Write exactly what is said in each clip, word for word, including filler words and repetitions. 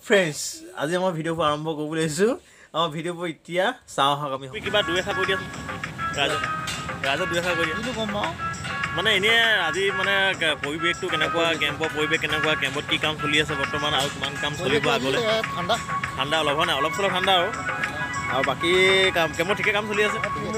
friends আজি মই ভিডিঅ'বোৰ আৰম্ভ কৰিবলৈ আহিছোঁ আমাৰ ভিডিঅ'বোৰ এতিয়া চাওঁ আহক আমি কিবা দুই এষাৰ কৈ দিয়াচোন ৰাজক ৰাজক দুই এষাৰ কৈ দিয়া কিন্তু গম পাওঁ মানে এনেই আজি মানে পৰিৱেশটো কেনেকুৱা কেম্পৰ পৰিৱেশ কেনেকুৱা কেম্পত কি কাম চলি আছে বৰ্তমান আৰু কিমান কাম চলিব আগলৈ ঠাণ্ডা ঠাণ্ডা অলপ হয় নাই অলপ চলপ ঠাণ্ডা আৰু আৰু বাকী কাম কেম্পত ঠিকে কাম চলি আছে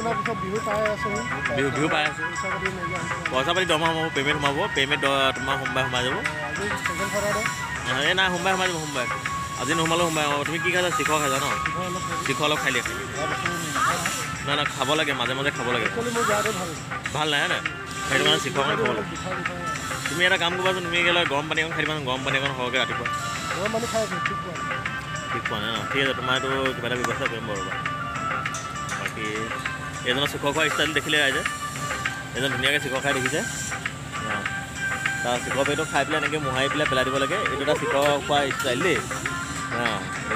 বিহু বিহু পাই আছোঁ পইচা পাতি দৰমহা সোমাব পে'মেণ্ট সোমাব পে'মেণ্ট তোমাৰ সোমবাৰে সোমাই যাব এই নাই সোমবাৰে সোমাই যাব সোমবাৰে আজি নোসোমালেও সোমবাৰে অঁ তুমি কি খাইছা চিখৰ খাইছা ন চিখৰ অলপ খাই দিয়া নাই নাই খাব লাগে মাজে মাজে খাব লাগে ভাল নাই নাই সেইটো কাৰণে চিখৰ খাব লাগে তুমি এটা কাম কৰিবাচোন তুমি গ'লে গৰম পানী অকণ খাই দিবাচোন গৰম পানী অকণ সৰহকৈ ৰাতিপুৱা ঠিক পোৱা নাই ন ঠিক আছে তোমাৰতো কিবা এটা ব্যৱস্থা কৰিম বাৰু বাকী এজনৰ চিখৰ খোৱা ষ্টাইল দেখিলে ৰাইজে এজন ধুনীয়াকৈ চিখৰ খাই দেখিছে তাৰ চিখৰ পেটো খাই পেলাই এনেকৈ মোহাৰি পেলাই পেলাই দিব লাগে এইটো এটা চিখৰ খোৱা ষ্টাইল দেই অঁ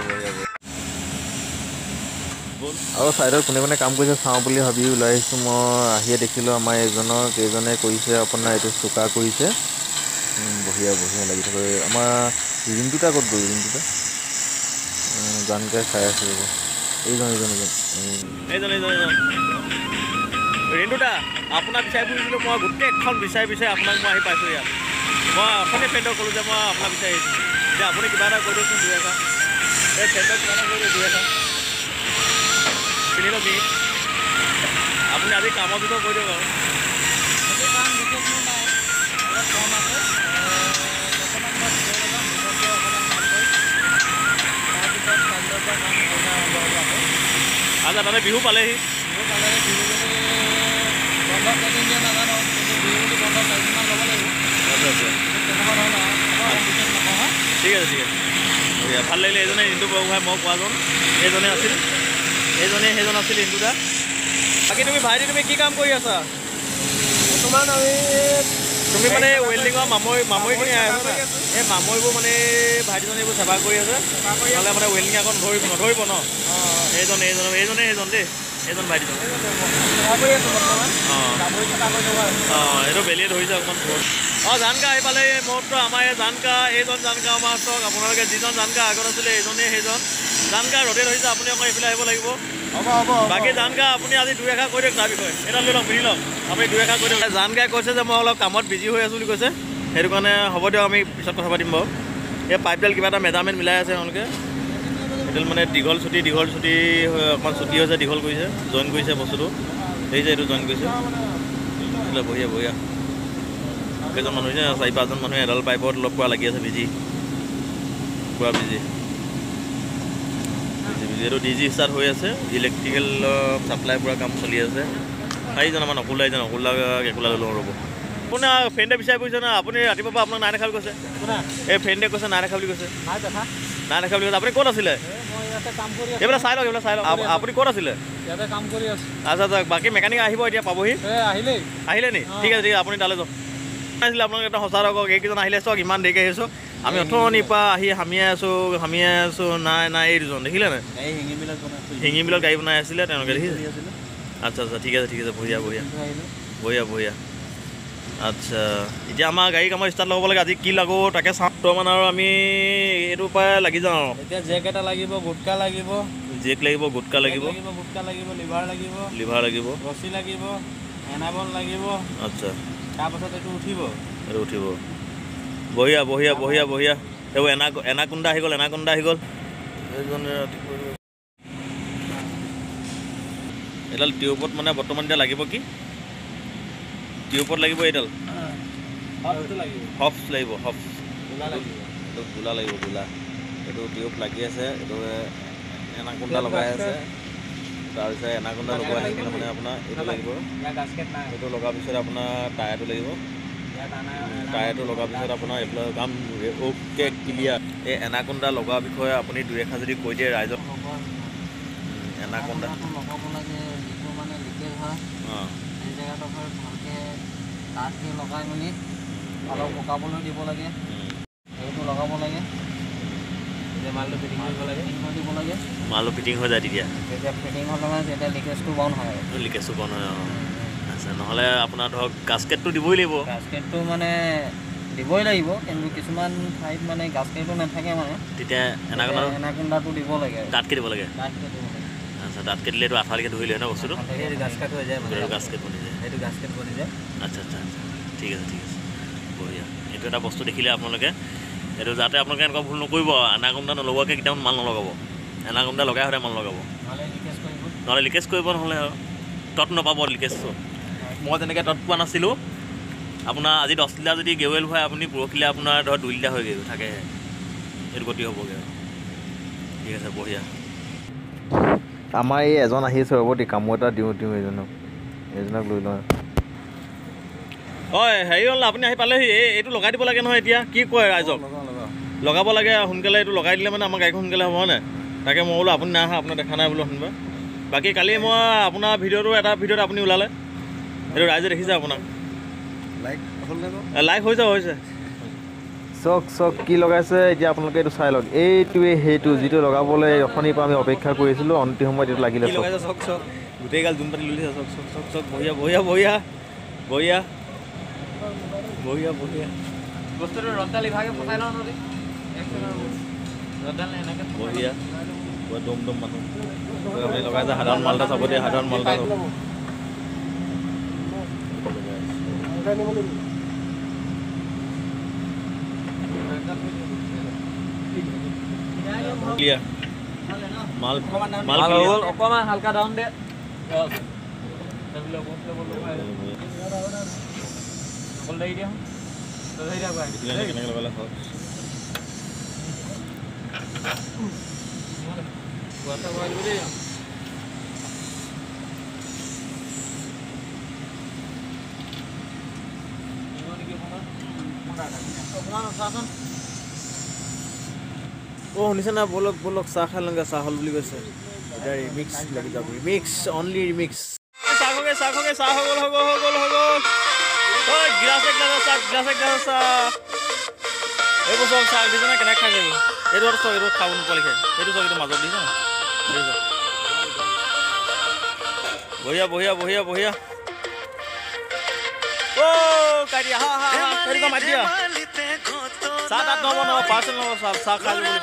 আৰু ছাইডত কোনে কোনে কাম কৰিছে চাওঁ বুলি ভাবি ওলাই আহিছোঁ মই আহিয়ে দেখিলোঁ আমাৰ এজনৰ কেইজনে কৰিছে আপোনাৰ এইটো চোকা কৰিছে বঢ়িয়া বঢ়িয়া লাগি থাকে আমাৰ ৰিণ্টুটা ক'ত গ'ল ৰিণ্টুটা গানকে চাই আছোঁ এইজন এইজন এইজন এইজন এইজন এইজন ৰিণ্টুটা আপোনাক বিচাৰি ফুৰিছিলোঁ মই গোটেইখন বিচাৰি বিচাৰি আপোনাক মই আহি পাইছোঁ ইয়াত মই অসমীয়া ফ্ৰেণ্ডক ক'লোঁ যে মই আপোনাক বিচাৰি আহিছোঁ যে আপুনি কিবা এটা কৈ দিয়কচোন দুই এষাৰ এই ফ্ৰেণ্ডক কিবা এটা কৈ দিয়ক দুই এষাৰ চিনি লবি আপুনি আজি কামৰ বিষয়ে কৈ দিয়ক আৰু আচ্ছা তাতে বিহু পালেহি ঠিক আছে ঠিক আছে ভাল লাগিলে এইজনে ৰিণ্টু বৰগোহাঁই মই কোৱাজন এইজনে আছিল এইজনে সেইজন আছিল ৰিণ্টুদা বাকী তুমি ভাইটি তুমি কি কাম কৰি আছা বৰ্তমান আমি তুমি মানে ৱেল্ডিঙৰ মামৈ মামৈখিনি এই মামৈবোৰ মানে ভাইটিজনে এইবোৰ চাফা কৰি আছে নহ'লে মানে ৱেল্ডিং আকৌ নধৰিব নধৰিব ন এইজন এইজন এইজনে সেইজন দেই এইজন ভাইটিজন অঁ অঁ এইটো বেলিয়ে ধৰিছে অকণমান অঁ জানকা আহি পালে মোৰতো আমাৰ এই জানকা এইজন জানকা আমাৰ চাওক আপোনালোকে যিজন জানকা আগত আছিলে এইজনে সেইজন জানকা ৰ'দে ধৰিছে আপুনি অকণ এইফালে আহিব লাগিব হ'ব হ'ব বাকী জানকা আপুনি আজি দুই এষাৰ কৈ দিয়ক তাৰ বিষয়ে এটা লৈ লওক মিলি লওক আপুনি দুই এষাৰ কৈ দিয়ক জানকাই কৈছে যে মই অলপ কামত বিজি হৈ আছোঁ বুলি কৈছে সেইটো কাৰণে হ'ব দিয়ক আমি পিছত কথা পাতিম বাৰু এই পাইপডাল কিবা এটা মেজাৰমেণ্ট মিলাই আছে তেওঁলোকে এইডাল মানে দীঘল চুটি দীঘল চুটি অকণমান চুটি হৈছে দীঘল কৰিছে জইন কৰিছে বস্তুটো দেখিছে এইটো জইন কৰিছে এইবিলাক বঢ়িয়া বঢ়িয়া কেইজন মানুহ হৈছে চাৰি পাঁচজন মানুহে এডাল পাইপত লগ পোৱা লাগি আছে বিজি পূৰা বিজি এইটো ডি জি ষ্টাৰ্ট হৈ আছে ইলেক্ট্ৰিকেল ছাপ্লাই পূৰা কাম চলি আছে চাৰিজন আমাৰ নকুলা আহিছে নকুলা কেকুলা লৈ লওঁ ৰ'ব আপোনাৰ ফ্ৰেণ্ডে বিচাৰি ফুৰিছে না আপুনি ৰাতিপুৱাৰ পৰা আপোনাক নাই দেখা বুলি কৈছে এই ফ্ৰেণ্ডে কৈছে নাই দেখা বুলি কৈছে নাই দেখা বুলি কৈছে আপুনি ক'ত আছিলে এইবিলাক চাই লওক এইবিলাক চাই লওক আপুনি ক'ত আছিলে আচ্ছা আচ্ছা বাকী মেকানিক আহিব এতিয়া পাবহি আহিলে নি ঠিক আছে ঠিক আছে আপুনি তালৈ যাওক আছিলে আপোনালোক এটা সঁচা ৰকক এইকেইজন আহিলে চাওক ইমান দেৰিকৈ আহিছোঁ আমি অথনিৰ পৰা আহি হামিয়াই আছোঁ হামিয়াই আছোঁ নাই নাই এই দুজন দেখিলে নাই শিঙিবিলাক গাড়ী বনাই আছিলে তেওঁলোকে দেখিছে আচ্ছা আচ্ছা ঠিক আছে ঠিক আছে বঢ়িয়া বঢ়িয়া বঢ়িয়া বঢ়িয়া আচ্ছা এতিয়া আমাৰ গাড়ী কামৰ ষ্টাৰ্ট ল'ব লাগে আজি কি লাগো তাকে চাওঁ মানে আৰু আমি এইটোৰ পৰাই লাগি যাওঁ আৰু এতিয়া জেক এটা লাগিব গুটকা লাগিব জেক লাগিব গুটকা লাগিব গুটকা লাগিব লিভাৰ লাগিব লিভাৰ লাগিব ৰছী লাগিব এনাবল লাগিব আচ্ছা তাৰপাছত এইটো উঠিব এইটো উঠিব বঢ়িয়া বঢ়িয়া বঢ়িয়া বঢ়িয়া এইবোৰ এনা এনাকুণ্ডা আহি গ'ল এনাকুণ্ডা আহি গ'ল এইজনে এইডাল টিউবত মানে বৰ্তমান এতিয়া লাগিব কি টিউবত লাগিব এইডাল হফ লাগিব হফ এইটো গোলা লাগিব গোলা এইটো টিউব লাগি আছে এইটো এনাকুণ্ডা লগাই আছে তাৰপিছত এনাকুণ্ডা লগোৱা থাকিলে মানে আপোনাৰ এইটো লাগিব এইটো লগাৰ পিছত আপোনাৰ টায়াৰটো লাগিব টায়াৰটো লগাৰ পিছত আপোনাৰ এইফালে কাম অ'কে ক্লিয়াৰ এই এনাকুণ্ডা লগোৱাৰ বিষয়ে আপুনি দুই এষাৰ যদি কৈ দিয়ে ৰাইজক এনাকুণ্ডা অঁ তাতকৈ লগাই মেলি অলপ শুকাবলৈ দিব লাগে সেইটো লগাব লাগে তেতিয়া মালটো ফিটিং কৰিব লাগে দিব লাগে মালটো ফিটিং হৈ যায় তেতিয়া যেতিয়া ফিটিং হ'ল নহয় তেতিয়া লিকেজটো বন্ধ হয় লিকেজটো বন্ধ হয় অঁ আচ্ছা নহ'লে আপোনাৰ ধৰক গাস্কেটটো দিবই লাগিব গাস্কেটটো মানে দিবই লাগিব কিন্তু কিছুমান ঠাইত মানে গাছ কাটিটো নাথাকে মানে তেতিয়া এনাকোণ্ডা এনাকোণ্ডাটো দিব লাগে দাঁতকে দিব লাগে দাঁতকে দিব লাগে আচ্ছা দাঁত কাটিলেতো আঠালৈকে ধৰি লয় ন বস্তুটো সেইটো গাছ কাট হৈ যায় মানে গাছ কাট বনি যায় সেইটো গাছ কাট বনি যায় আচ্ছা আচ্ছা আচ্ছা ঠিক আছে ঠিক আছে বঢ়িয়া এইটো এটা বস্তু দেখিলে আপোনালোকে এইটো যাতে আপোনালোকে এনেকুৱা ভুল নকৰিব এনাকোণ্ডা নলগোৱাকৈ কেতিয়াও মাল নলগাব এনাকোণ্ডা লগাই সদায় মাল লগাব নহ'লে লিকেজ কৰিব নহ'লে তত নাপাব লিকেজটো মই তেনেকৈ তত পোৱা নাছিলোঁ আপোনাৰ আজি দহ লিটাৰ যদি গেৱেল হয় আপুনি পৰহিলে আপোনাৰ ধৰক দুই লিটাৰ হয়গৈ থাকেহে এইটো গতি হ'বগৈ আৰু ঠিক আছে বঢ়িয়া আমাৰ এই এজন আহি আছে ৰ'ব দেই কামো এটা দিওঁ দিওঁ এইজনক এইজনক লৈ লওঁ হয় হেৰি হ'ল আপুনি আহি পালেহি এই এইটো লগাই দিব লাগে নহয় এতিয়া কি কয় ৰাইজক লগাব লাগে সোনকালে এইটো লগাই দিলে মানে আমাৰ গাড়ীখন সোনকালে হ'ব হয় নাই তাকে মই বোলো আপুনি নাই অহা আপোনাৰ দেখা নাই বোলো শুনিবা বাকী কালি মই আপোনাৰ ভিডিঅ'টো এটা ভিডিঅ'ত আপুনি ওলালে এইটো ৰাইজে দেখিছে আপোনাক লাইক লাইক হৈছে হৈছে চক চক কি লগাইছে এতিয়া আপোনালোকে এইটো চাই লওক এইটোৱে সেইটো যিটো লগাবলৈ অথনিৰ পৰা আমি অপেক্ষা কৰিছিলোঁ অন্তিম সময়ত এইটো লাগিলে চক চক গোটেই গাল জুম পাতি লৈ লৈছে চক চক চক চক বঢ়িয়া বঢ়িয়া বঢ়িয়া বঢ়িয়া বঢ়িয়া বঢ়িয়া বস্তুটো ৰডডাল ইভাগে ফচাই লওঁ নদী ৰডডাল এনেকৈ বঢ়িয়া বৰ দম দম মানুহ আপুনি লগাইছে সাধাৰণ মাল এটা চাব দিয়ে সাধাৰণ মাল এটা ক্লিয়াৰ মাল মাল হ'ল অকণমান হালকা ডাউন দে কেনেকৈ লগালে হয় অ' শুনিছে না বলক বলক চাহ খাই লওঁগৈ চাহ হ'ল বুলি কৈছে এতিয়া ৰিমিক্স লাগি যাব ৰিমিক্স অনলি ৰিমিক্স চাহ খগে চাহ খগে চাহ হৈ গ'ল হৈ গ'ল হৈ গ'ল হৈ গ'ল ঐ গিলাচ এক গিলাচ চাহ গিলাচ এক গিলাচ চাহ এইবোৰ চব চাহ দিছে না কেনেকৈ খাই যাব এইটো চব এইটো খাব নোপোৱা লিখে এইটো চব এইটো মাজত দিছে না বঢ়িয়া বঢ়িয়া বঢ়িয়া বঢ়িয়া অ' কাটি হা হা কাটি মাতি দিয়া চাহ তাত নহ'ব নহ'ব পাৰ্চেল নহ'ব চাহ চাহ খাই যাব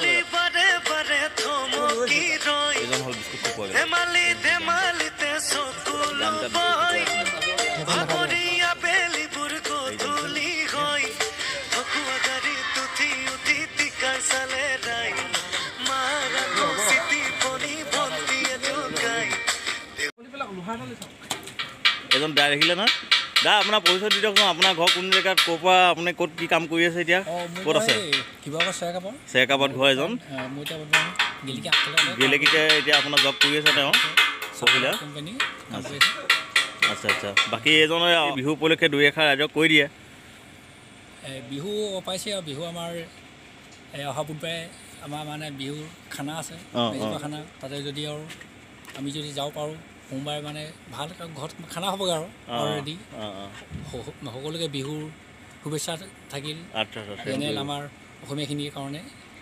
এজন হ'ল বিস্কুট পোৱা এজন দাই দেখিলে না দা আপোনাৰ পৰিচয় দি দিয়কচোন আপোনাৰ ঘৰ কোন জেগাত ক'ৰ পৰা আপুনি ক'ত কি কাম কৰি আছে এতিয়া ক'ত আছে চেৰকাপত ঘৰ এজন গেলেকীতে এতিয়া আপোনাৰ জব কৰি আছে তেওঁ চহিলা আচ্ছা আচ্ছা বাকী এজনে বিহু উপলক্ষে দুই এষাৰ ৰাইজক কৈ দিয়ে বিহু পাইছে আৰু বিহু আমাৰ অহা বুধবাৰে আমাৰ মানে বিহুৰ খানা আছে খানা তাতে যদি আৰু আমি যদি যাব পাৰোঁ সোমবাৰে মানে ভাল ঘৰত খানা হ'বগৈ আৰু অলৰেডি সকলোকে বিহুৰ শুভেচ্ছা থাকিল জেনেৰেল আমাৰ অসমীয়াখিনিৰ কাৰণে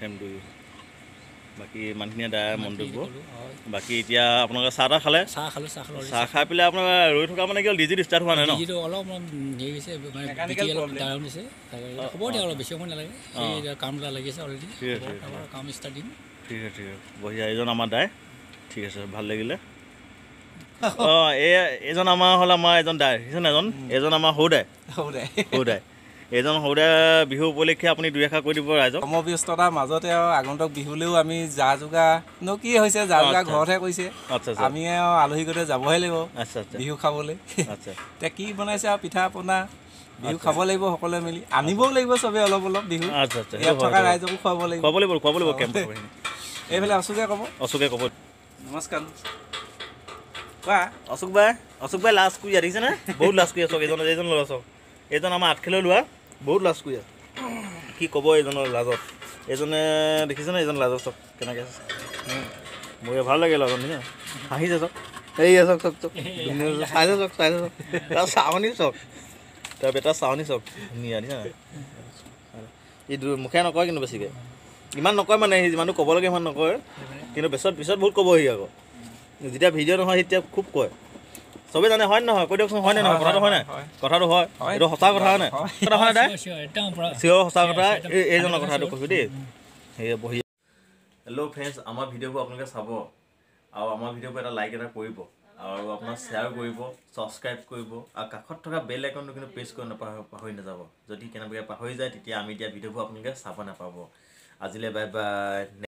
বাকী মানুহখিনিয়ে দায় মন্তব্য বাকী এতিয়া আপোনালোকে চাহ তাহ খালে চাহ খালোঁ চাহ খালোঁ চাহ খাই পেলাই আপোনাৰ ৰৈ থকা মানে কি হ'ল ডিজিটো ষ্টাৰ্ট হোৱা নাই ন ডিজিটো অলপমান হেৰি হৈছে ডাউন হৈছে হ'ব দিয়া অলপ বেছি সময় নালাগে এই কামটা লাগিছে অলৰেডি কাম ষ্টাৰ্ট দিম ঠিক আছে ঠিক আছে বঢ়িয়া এইজন আমাৰ দাই ঠিক আছে ভাল লাগিলে অঁ এই এইজন আমাৰ হ'ল আমাৰ এজন দাই দেখিছেনে এজন এজন আমাৰ সৰু দাই সৰু দাই এইজন সৰুদা বিহু উপলক্ষে আপুনি দুই এষাৰ কৈ দিব ৰাইজক সমব্যস্ততাৰ মাজতে আৰু আগন্তুক বিহুলেও আমি যা যোগাৰনো কি হৈছে যা যোগাৰ ঘৰতহে কৈছে আমি আৰু আলহী গতে যাবহে লাগিব বিহু খাবলৈ এতিয়া কি বনাইছে আৰু পিঠা পনা বিহু খাব লাগিব সকলোৱে মিলি আনিবও লাগিব চবেই অলপ অলপ বিহু ইয়াত থকা ৰাইজকো খুৱাব লাগিব খুৱাব লাগিব খুৱাব লাগিব কেম্প এইফালে অশোকে ক'ব অশোকে ক'ব নমস্কাৰ কোৱা অশোক বাই অশোক বাই লাজ কৰি দেখিছেনে বহুত লাজ কৰি আছক এইজন এইজন ল'ৰা চাওক এইজন আমাৰ আঠখেলৈ লোৱা বহুত লাজ কৰি আছে কি ক'ব এইজনৰ লাজত এইজনে দেখিছেনে এইজন লাজত চাওক কেনেকৈ আছে মোৰ ভাল লাগে ল'ৰাজন দেখিছে হাঁহিছে চাওক এই চাওক চাওক চাওক চাইছে চাওক চাইছে চাওক তাৰ চাৱনি চাওক তাৰ বেটাৰ চাৱনি চাওক ধুনীয়া দেখিছে ই মুখে নকয় কিন্তু বেছিকৈ ইমান নকয় মানে সি যিমানটো ক'ব লাগে ইমান নকয় কিন্তু পিছত পিছত বহুত ক'ব সি আকৌ যেতিয়া ভিডিঅ' নহয় তেতিয়া খুব কয় চবেই জানে হয় নহয় কৈ দিয়কচোন হয় নে নহয় কথাটো হয় নাই কথাটো হয় এইটো সঁচা কথা হয় নাই কথা হয় নাই চিঞৰ সঁচা কথা এইজনৰ কথাটো কৈছোঁ দেই সেয়ে বহি হেল্ল' ফ্ৰেণ্ডছ আমাৰ ভিডিঅ'বোৰ আপোনালোকে চাব আৰু আমাৰ ভিডিঅ'বোৰ এটা লাইক এটা কৰিব আৰু আপোনাৰ শ্বেয়াৰ কৰিব ছাবস্ক্ৰাইব কৰিব আৰু কাষত থকা বেল আইকনটো কিন্তু প্ৰেছ কৰি নাপাহৰি পাহৰি নাযাব যদি কেনেবাকৈ পাহৰি যায় তেতিয়া আমি দিয়া ভিডিঅ'বোৰ আপোনালোকে চাব নাপাব আজিলৈ বাই বাই